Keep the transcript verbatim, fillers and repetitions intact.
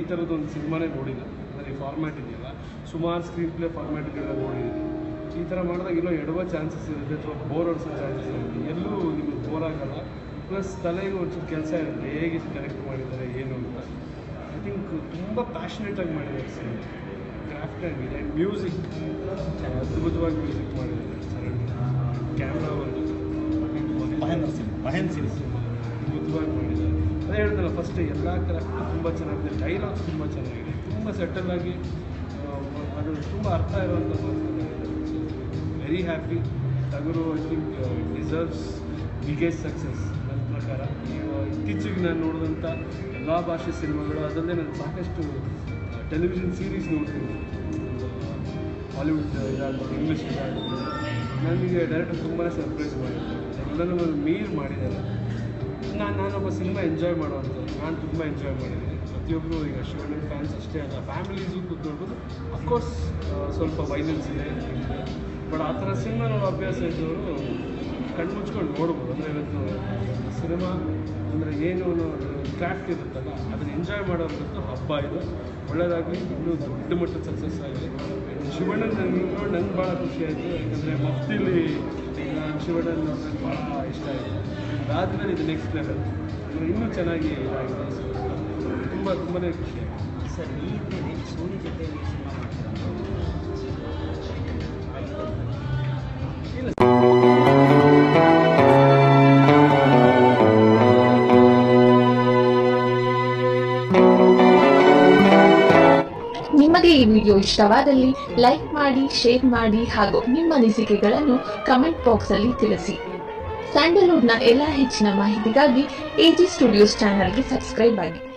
ಥರದ್ದು ಒಂದು ಸಿನಿಮಾನೇ ನೋಡಿಲ್ಲ. ಅಂದರೆ ಈ ಫಾರ್ಮ್ಯಾಟ್ ಇದೆಯಲ್ಲ, ಸುಮಾರು ಸ್ಕ್ರೀನ್ ಪ್ಲೇ ಫಾರ್ಮ್ಯಾಟ್ಗಳನ್ನ ನೋಡಿದ್ದೀನಿ. ಈ ಥರ ಮಾಡಿದಾಗ ಎಲ್ಲೋ ಎಡವ ಚಾನ್ಸಸ್ ಇರುತ್ತೆ ಅಥವಾ ಬೋರ್ ಹೊಡ್ಸೋ ಚಾನ್ಸಸ್ ಇರುತ್ತೆ. ಎಲ್ಲೂ ನಿಮಗೆ ಬೋರ್ ಆಗಲ್ಲ. ಪ್ಲಸ್ ತಲೆಗೆ ಒಂಚೂರು ಕೆಲಸ ಇರುತ್ತೆ, ಹೇಗೆ ಕನೆಕ್ಟ್ ಮಾಡಿದ್ದಾರೆ ಏನು ಅಂತ. ಐ ಥಿಂಕ್ ತುಂಬ ಪ್ಯಾಷನೇಟಾಗಿ ಮಾಡಿದ್ದಾರೆ ಸಿನಿಮಾ, ಕ್ರಾಫ್ಟ್ ಆಗಿದೆ. ಮ್ಯೂಸಿಕ್ ಅದ್ಭುತವಾಗಿ ಮ್ಯೂಸಿಕ್ ಮಾಡಿದ್ದಾರೆ. ಸರಣ್ ಕ್ಯಾಮ್ರಾ ಒಂದು ಮಹೇಂದ್ರ ಸಿಂಗ್ ಮಹೇಂದ್ರ ಸಿಂಗ್ ಸಿನಿಮಾ ಅದ್ಭುತವಾಗಿ ಮಾಡಿದ್ದಾರೆ. ಅದೇ ಹೇಳ್ದಲ್ಲ, ಫಸ್ಟ್ ಎಲ್ಲ ಕ್ರಾಫ್ಟು ತುಂಬ ಚೆನ್ನಾಗಿದೆ, ಡೈಲಾಗ್ಸ್ ತುಂಬ ಚೆನ್ನಾಗಿದೆ, ತುಂಬ ಸೆಟಲ್ ಆಗಿ ಅದು ತುಂಬ ಅರ್ಥ ಇರುವಂಥ very happy. Tagaru I think deserves biggest success ನನ್ನ ಪ್ರಕಾರ. ಇತ್ತೀಚೆಗೆ ನಾನು ನೋಡಿದಂಥ ಎಲ್ಲ ಭಾಷೆ ಸಿನಿಮಾಗಳು, ಅದಲ್ಲದೆ ನಾನು ಸಾಕಷ್ಟು ಟೆಲಿವಿಷನ್ ಸೀರೀಸ್ ನೋಡ್ತೀನಿ, ಹಾಲಿವುಡ್ ಇದಾಗ್ಬೋದು, ಇಂಗ್ಲೀಷ್ ಇದಾಗ್ಬೋದು. ನನಗೆ ಡೈರೆಕ್ಟರ್ ತುಂಬಾ ಸರ್ಪ್ರೈಸ್ ಮಾಡಿದ್ದಾರೆ, ಎಲ್ಲನೂ ಮೀರ್ ಮಾಡಿದ್ದಾರೆ. ನಾನು ನಾನೊಬ್ಬ ಸಿನಿಮಾ ಎಂಜಾಯ್ ಮಾಡೋವಂಥದ್ದು, ನಾನು ತುಂಬ ಎಂಜಾಯ್ ಮಾಡಿದ್ದೀನಿ. ಪ್ರತಿಯೊಬ್ಬರು ಈಗ ಶಿವಣ್ಣನ ಫ್ಯಾನ್ಸ್ ಅಷ್ಟೇ ಅಲ್ಲ, ಫ್ಯಾಮಿಲೀಸು ಕೂತ್ಕೊಳ್ಬೋದು. ಅಫ್ಕೋರ್ಸ್ ಸ್ವಲ್ಪ ವೈಲೆನ್ಸ್ ಇದೆ, ಬಟ್ ಆ ಥರ ಸಿನಿಮಾ ನಾವು ಅಭ್ಯಾಸ ಇದ್ದವರು ಕಣ್ಣು ಮುಚ್ಕೊಂಡು ನೋಡ್ಬೋದು. ಅಂದರೆ ಇವತ್ತು ಸಿನಿಮಾ ಅಂದರೆ ಏನು ಕ್ರಾಫ್ಟ್ ಇರುತ್ತಲ್ಲ, ಅದನ್ನು ಎಂಜಾಯ್ ಮಾಡೋವಂಥದ್ದು ಹಬ್ಬ ಇದು. ಒಳ್ಳೆಯದಾಗಲಿ, ಇನ್ನೂ ದೊಡ್ಡ ಮಟ್ಟದ ಸಕ್ಸಸ್ ಆಗಲಿ. ಶಿವಣ್ಣನ ನನಗೆ ನೋಡಿ ನಂಗೆ ಭಾಳ ಖುಷಿ ಆಯಿತು, ಯಾಕಂದರೆ ಮಫ್ತಿಲಿ ನಾನು ಶಿವಣ್ಣನ ನನಗೆ ಭಾಳ ಇಷ್ಟ ಆಯಿತು. ಅದಾದಮೇಲೆ ಇದು ನೆಕ್ಸ್ಟ್ ಲೆವೆಲ್ ಅಂದರೆ ಇನ್ನೂ ಚೆನ್ನಾಗಿ ಇದಾಗಿದೆ. ಸೊ ತುಂಬ ತುಂಬಾ ಖುಷಿ ಆಗಿದೆ ಸರ್. ಈ ಸೂರ್ಯ ಜೊತೆ ಸಿನಿಮಾ ಇಲ್ಲ. ನಿಮಗೆ ಈ ವಿಡಿಯೋ ಇಷ್ಟವಾದಲ್ಲಿ ಲೈಕ್ ಮಾಡಿ, ಶೇರ್ ಮಾಡಿ ಹಾಗೂ ನಿಮ್ಮ ಅನಿಸಿಕೆಗಳನ್ನು ಕಮೆಂಟ್ ಬಾಕ್ಸ್ ಅಲ್ಲಿ ತಿಳಿಸಿ. ಸ್ಯಾಂಡಲ್ವುಡ್ನ ಎಲ್ಲ ಹೆಚ್ಚಿನ ಮಾಹಿತಿಗಾಗಿ ಎಜಿ ಸ್ಟುಡಿಯೋಸ್ ಚಾನೆಲ್ಗೆ ಸಬ್ಸ್ಕ್ರೈಬ್ ಆಗಿ.